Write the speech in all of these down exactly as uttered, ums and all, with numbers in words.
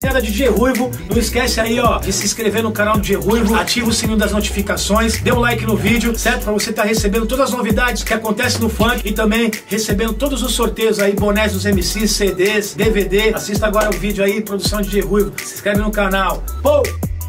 D J Ruivo, não esquece aí, ó, de se inscrever no canal do D J Ruivo, ativa o sininho das notificações, dê um like no vídeo, certo? Pra você estar recebendo todas as novidades que acontecem no funk e também recebendo todos os sorteios aí, bonés dos M Cs, C Ds, D V D. Assista agora o vídeo aí, produção de D J Ruivo, se inscreve no canal. Pô!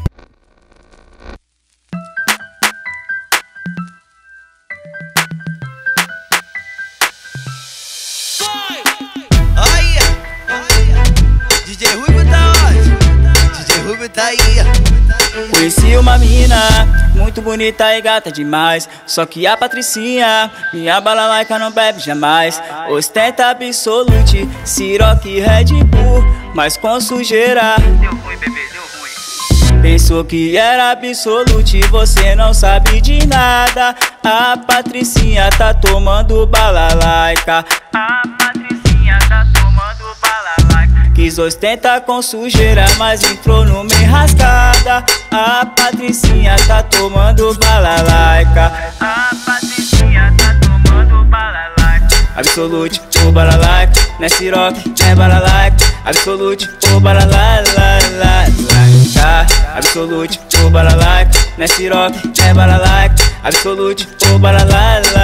D J Ruivo tá onde? D J Ruivo tá aí. Conheci uma mina muito bonita e gata demais, só que a Patricinha, minha balalaica, não bebe jamais. Ostenta Absolute, Ciroc e Red Bull, mas com sujeira. Deu ruim, bebê, deu ruim. Pensou que era Absolute, você não sabe de nada. A Patricinha tá tomando balalaica. A Patricinha tá tomando balalaica. Quis ostentar com sujeira, mas entrou numa enrascada. A Patricinha tá tomando balalaica. A Patricinha tá tomando balalaica. Absolute, o balalaica, não é Ciroc, é balalaica. Absolute, o balalaica. Absolute, o balalaica, não é Ciroc, é balalaica. Absolute, o balalaica.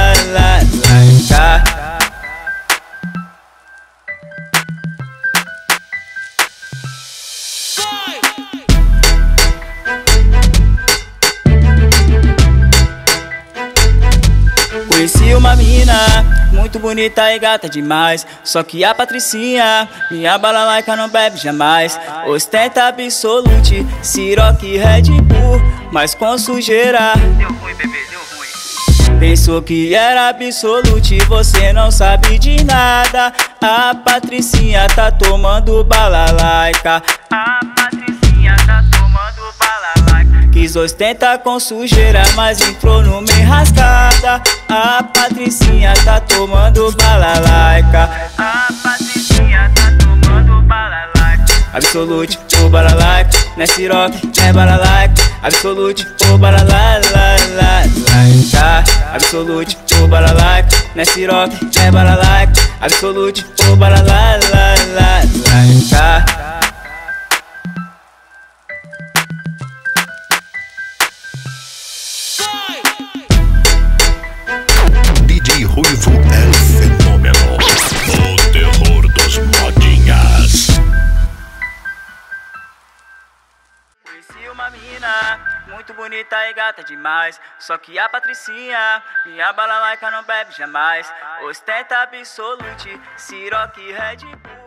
Conheci uma mina muito bonita e gata demais, só que a Patricinha, minha balalaica, não bebe jamais. Ostenta Absolute, Ciroc e Red Bull, mas com sujeira. Deu ruim, bebê, deu ruim. Pensou que era Absolute, você não sabe de nada. A Patricinha tá tomando balalaica. A Patricinha tá tomando balalaica. Quis ostentar com sujeira, mas entrou numa enrascada. A Patricinha tá tomando balalaica. A Patricinha tá tomando balalaica. Absolute, o balalaica, não é Ciroc, é balalaica. Absolute, o balalaica. Absolute, o balalaica, não é Ciroc, é balalaica. Absolute, o balalaica. D J Ruivo é fenômeno, o terror dos modinhas. Conheci uma mina muito bonita e gata demais, só que a Patricinha, minha balalaica, não bebe jamais. Ostenta Absolute, Ciroc e Red Bull.